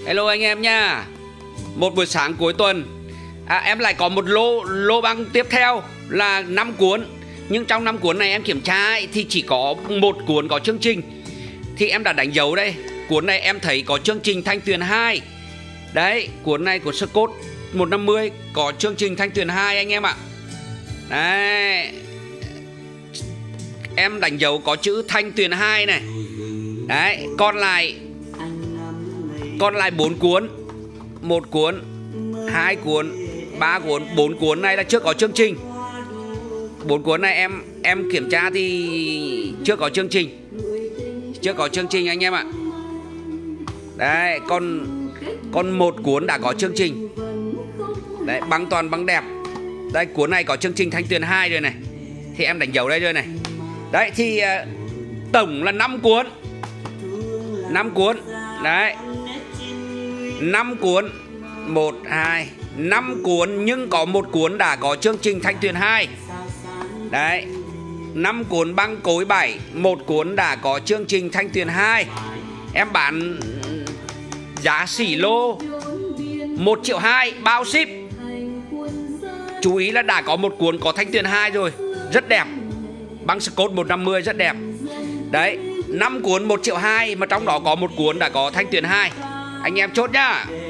Hello anh em nha. Một buổi sáng cuối tuần em lại có một lô băng tiếp theo là 5 cuốn. Nhưng trong 5 cuốn này em kiểm tra ấy, thì chỉ có một cuốn có chương trình. Thì em đã đánh dấu đây. Cuốn này em thấy có chương trình Thanh Tuyền 2. Đấy, cuốn này của Scott 150 có chương trình Thanh Tuyền 2 anh em ạ. Đấy, em đánh dấu có chữ Thanh Tuyền 2 này. Đấy, còn lại 4 cuốn. 1 cuốn, 2 cuốn, 3 cuốn, 4 cuốn này là chưa có chương trình. 4 cuốn này em kiểm tra thì chưa có chương trình. Chưa có chương trình anh em ạ. Đấy, còn 1 cuốn đã có chương trình. Đấy, băng toàn băng đẹp. Đây, cuốn này có chương trình Thanh Tuyền 2 rồi này. Thì em đánh dấu đây rồi này. Đấy, thì tổng là 5 cuốn. 5 cuốn. Đấy, 5 cuốn. 1, 2, 5 cuốn. Nhưng có 1 cuốn đã có chương trình Thanh Tuyền 2. Đấy, 5 cuốn băng cối 7, 1 cuốn đã có chương trình Thanh Tuyền 2. Em bán giá xỉ lô 1,2 triệu bao ship. Chú ý là đã có 1 cuốn có Thanh Tuyền 2 rồi. Rất đẹp. Băng Scott 150 rất đẹp. Đấy, 5 cuốn 1,2 triệu mà trong đó có 1 cuốn đã có Thanh Tuyền 2. Anh em chốt nhá.